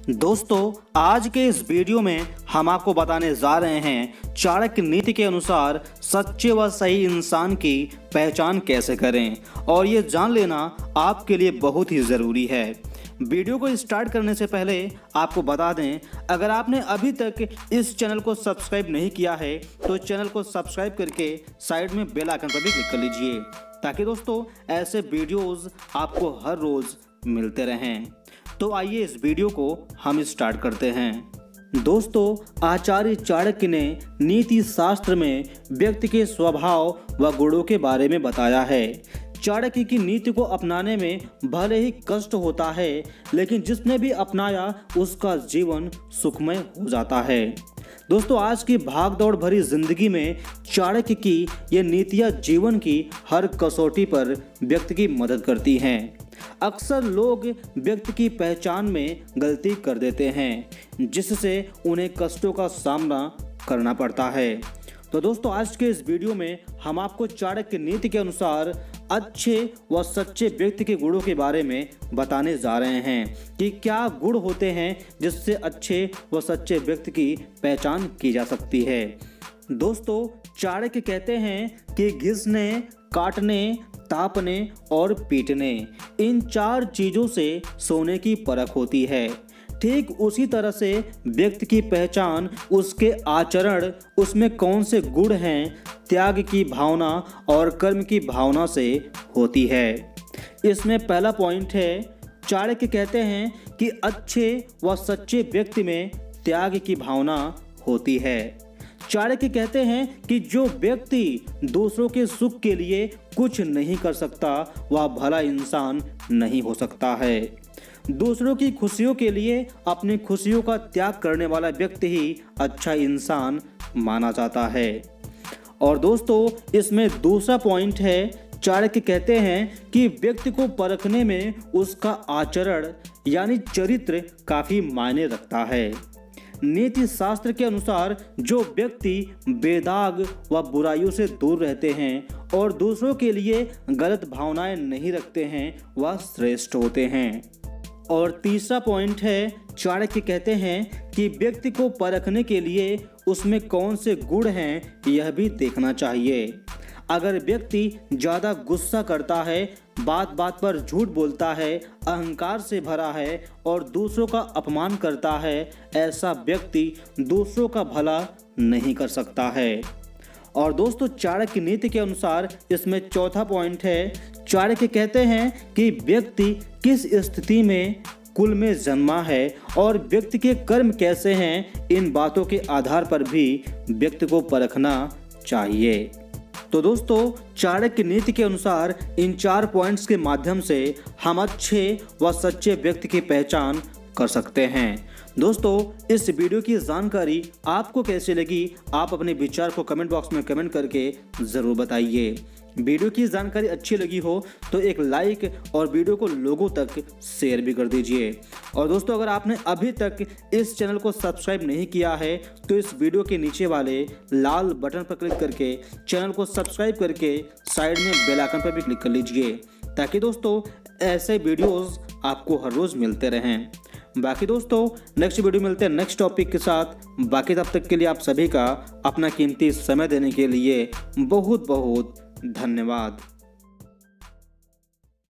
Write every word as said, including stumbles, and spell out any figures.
दोस्तों, आज के इस वीडियो में हम आपको बताने जा रहे हैं चाणक्य नीति के अनुसार सच्चे व सही इंसान की पहचान कैसे करें, और ये जान लेना आपके लिए बहुत ही ज़रूरी है। वीडियो को स्टार्ट करने से पहले आपको बता दें, अगर आपने अभी तक इस चैनल को सब्सक्राइब नहीं किया है तो चैनल को सब्सक्राइब करके साइड में बेल आइकन पर भी क्लिक कर लीजिए, ताकि दोस्तों ऐसे वीडियोस आपको हर रोज़ मिलते रहें। तो आइए इस वीडियो को हम स्टार्ट करते हैं। दोस्तों, आचार्य चाणक्य ने नीति शास्त्र में व्यक्ति के स्वभाव व गुणों के बारे में बताया है। चाणक्य की नीति को अपनाने में भले ही कष्ट होता है, लेकिन जिसने भी अपनाया उसका जीवन सुखमय हो जाता है। दोस्तों, आज की भागदौड़ भरी जिंदगी में चाणक्य की ये नीतियाँ जीवन की हर कसौटी पर व्यक्ति की मदद करती हैं। अक्सर लोग व्यक्ति की पहचान में गलती कर देते हैं, जिससे उन्हें कष्टों का सामना करना पड़ता है। तो दोस्तों, आज के इस वीडियो में हम आपको चाणक्य नीति के अनुसार अच्छे व सच्चे व्यक्ति के गुणों के बारे में बताने जा रहे हैं कि क्या गुण होते हैं जिससे अच्छे व सच्चे व्यक्ति की पहचान की जा सकती है। दोस्तों, चाणक्य कहते हैं कि घिसने, काटने, तापने और पीटने, इन चार चीज़ों से सोने की परख होती है। ठीक उसी तरह से व्यक्ति की पहचान उसके आचरण, उसमें कौन से गुण हैं, त्याग की भावना और कर्म की भावना से होती है। इसमें पहला पॉइंट है, चाणक्य कहते हैं कि अच्छे व सच्चे व्यक्ति में त्याग की भावना होती है। चाणक्य कहते हैं कि जो व्यक्ति दूसरों के सुख के लिए कुछ नहीं कर सकता वह भला इंसान नहीं हो सकता है। दूसरों की खुशियों के लिए अपनी खुशियों का त्याग करने वाला व्यक्ति ही अच्छा इंसान माना जाता है। और दोस्तों, इसमें दूसरा पॉइंट है, चाणक्य कहते हैं कि व्यक्ति को परखने में उसका आचरण यानी चरित्र काफ़ी मायने रखता है। नीति शास्त्र के अनुसार जो व्यक्ति बेदाग व बुराइयों से दूर रहते हैं और दूसरों के लिए गलत भावनाएं नहीं रखते हैं, वह श्रेष्ठ होते हैं। और तीसरा पॉइंट है, चाणक्य कहते हैं कि व्यक्ति को परखने के लिए उसमें कौन से गुण हैं यह भी देखना चाहिए। अगर व्यक्ति ज़्यादा गुस्सा करता है, बात बात पर झूठ बोलता है, अहंकार से भरा है और दूसरों का अपमान करता है, ऐसा व्यक्ति दूसरों का भला नहीं कर सकता है। और दोस्तों, चाणक्य नीति के अनुसार इसमें चौथा पॉइंट है, चाणक्य कहते हैं कि व्यक्ति किस स्थिति में कुल में जन्मा है और व्यक्ति के कर्म कैसे हैं, इन बातों के आधार पर भी व्यक्ति को परखना चाहिए। तो दोस्तों, चाणक्य नीति के अनुसार इन चार पॉइंट्स के माध्यम से हम अच्छे व सच्चे व्यक्ति की पहचान कर सकते हैं। दोस्तों, इस वीडियो की जानकारी आपको कैसी लगी, आप अपने विचार को कमेंट बॉक्स में कमेंट करके ज़रूर बताइए। वीडियो की जानकारी अच्छी लगी हो तो एक लाइक और वीडियो को लोगों तक शेयर भी कर दीजिए। और दोस्तों, अगर आपने अभी तक इस चैनल को सब्सक्राइब नहीं किया है तो इस वीडियो के नीचे वाले लाल बटन पर क्लिक करके चैनल को सब्सक्राइब करके साइड में बेल आइकन पर भी क्लिक कर लीजिए, ताकि दोस्तों ऐसे वीडियोस आपको हर रोज़ मिलते रहें। बाकी दोस्तों, नेक्स्ट वीडियो मिलते हैं नेक्स्ट टॉपिक के साथ। बाकी तब तक के लिए आप सभी का अपना कीमती समय देने के लिए बहुत बहुत धन्यवाद।